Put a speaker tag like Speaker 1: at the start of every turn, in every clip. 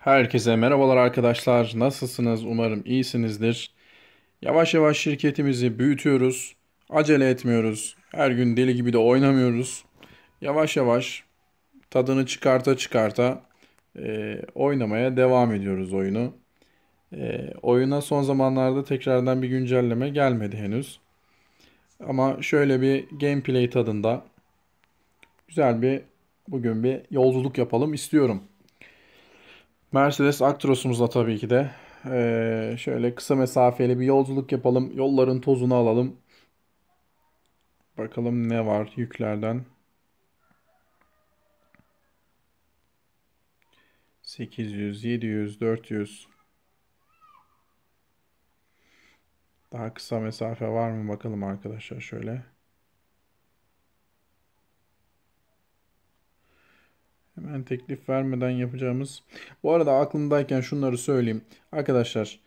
Speaker 1: Herkese merhabalar arkadaşlar. Nasılsınız? Umarım iyisinizdir. Yavaş yavaş şirketimizi büyütüyoruz. Acele etmiyoruz. Her gün deli gibi de oynamıyoruz. Yavaş yavaş tadını çıkarta çıkarta oynamaya devam ediyoruz oyunu. Oyuna son zamanlarda tekrardan bir güncelleme gelmedi henüz. Ama şöyle bir gameplay tadında güzel bugün bir yolculuk yapalım istiyorum. Mercedes Actros'umuzla tabii ki de şöyle kısa mesafeli bir yolculuk yapalım. Yolların tozunu alalım. Bakalım ne var yüklerden. 800, 700, 400. Daha kısa mesafe var mı bakalım arkadaşlar şöyle. Hemen teklif vermeden yapacağımız. Bu arada aklımdayken şunları söyleyeyim. Arkadaşlar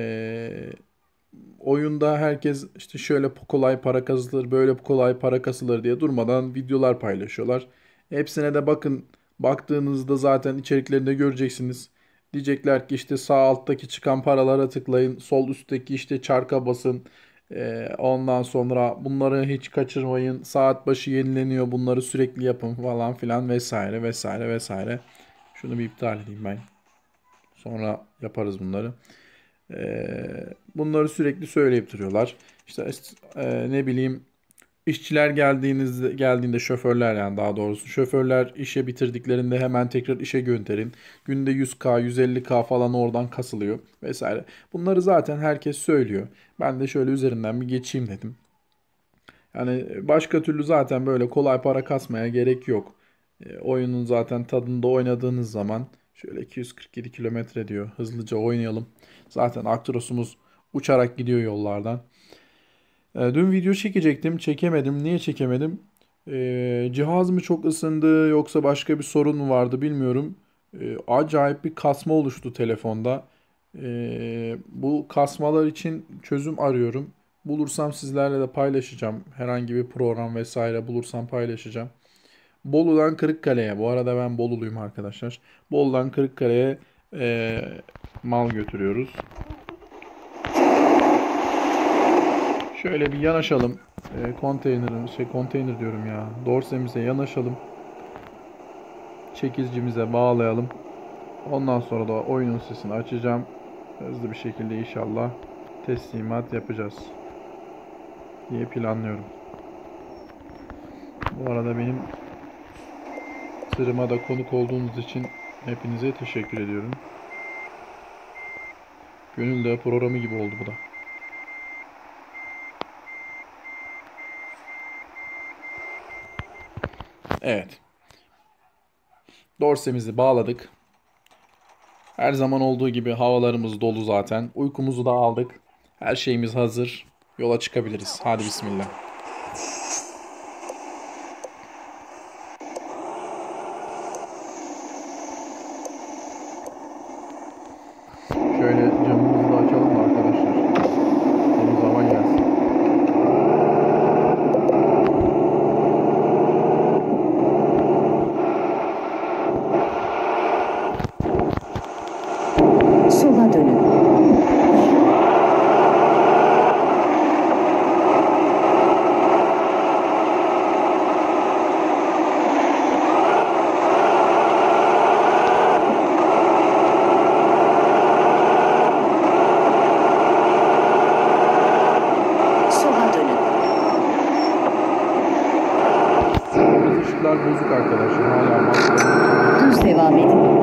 Speaker 1: oyunda herkes işte şöyle kolay para kazanılır, böyle kolay para kasılır diye durmadan videolar paylaşıyorlar. Hepsine de bakın. Baktığınızda zaten içeriklerinde göreceksiniz. Diyecekler ki işte sağ alttaki çıkan paralara tıklayın, sol üstteki işte çarka basın. Ondan sonra bunları hiç kaçırmayın. Saat başı yenileniyor. Bunları sürekli yapın falan filan vesaire vesaire vesaire. Şunu bir iptal edeyim ben. Sonra yaparız bunları. Bunları sürekli söyleyip duruyorlar. İşte ne bileyim işçiler geldiğinde şoförler yani daha doğrusu şoförler işe bitirdiklerinde hemen tekrar işe gönderin. Günde 100K, 150K falan oradan kasılıyor vesaire. Bunları zaten herkes söylüyor. Ben de şöyle üzerinden bir geçeyim dedim. Yani başka türlü zaten böyle kolay para kasmaya gerek yok. Oyunun zaten tadında oynadığınız zaman şöyle 247 kilometre diyor. Hızlıca oynayalım. Zaten Actros'umuz uçarak gidiyor yollardan. Dün video çekecektim. Çekemedim. Niye çekemedim? Cihaz mı çok ısındı yoksa başka bir sorun mu vardı bilmiyorum. Acayip bir kasma oluştu telefonda. Bu kasmalar için çözüm arıyorum. Bulursam sizlerle de paylaşacağım. Herhangi bir program vesaire bulursam paylaşacağım. Bolu'dan Kırıkkale'ye. Bu arada ben Boluluyum arkadaşlar. Bolu'dan Kırıkkale'ye mal götürüyoruz. Şöyle bir yanaşalım. Konteyner diyorum ya. Dorsemize yanaşalım. Çekicimize bağlayalım. Ondan sonra da oyunun sesini açacağım. Hızlı bir şekilde inşallah teslimat yapacağız diye planlıyorum. Bu arada benim tırıma da konuk olduğunuz için hepinize teşekkür ediyorum. Gönül Dağı programı gibi oldu bu da. Evet. Dorsemizi bağladık. Her zaman olduğu gibi havalarımız dolu zaten. Uykumuzu da aldık. Her şeyimiz hazır. Yola çıkabiliriz. Hadi bismillah. Şöyle camımızı da açalım da arkadaşlar. Temiz hava gelsin.
Speaker 2: Sola dönün. Sola dönün.
Speaker 1: Kırmızı ışıklar bozuk arkadaşlar. Hala maskenin
Speaker 2: Düz devam edin.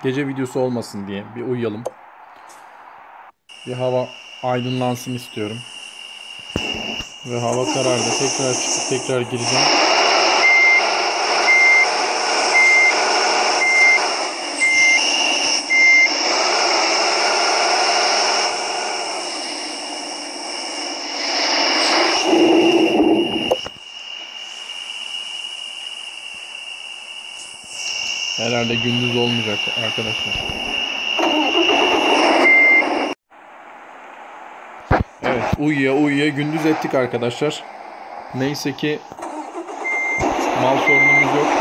Speaker 1: Gece videosu olmasın diye bir uyuyalım. Bir hava aydınlansın istiyorum. Ve hava karardı. Tekrar çıkıp tekrar gireceğim. Herhalde gündüz olmayacak arkadaşlar. Evet, uyuya gündüz ettik arkadaşlar. Neyse ki mal sorunumuz yok.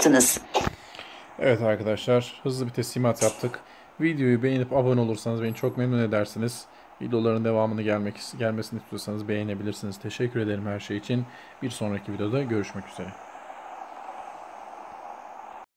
Speaker 2: yaptınız.
Speaker 1: Evet arkadaşlar, hızlı bir teslimat yaptık. Videoyu beğenip abone olursanız beni çok memnun edersiniz. Videoların devamını gelmesini istiyorsanız beğenebilirsiniz. Teşekkür ederim her şey için. Bir sonraki videoda görüşmek üzere.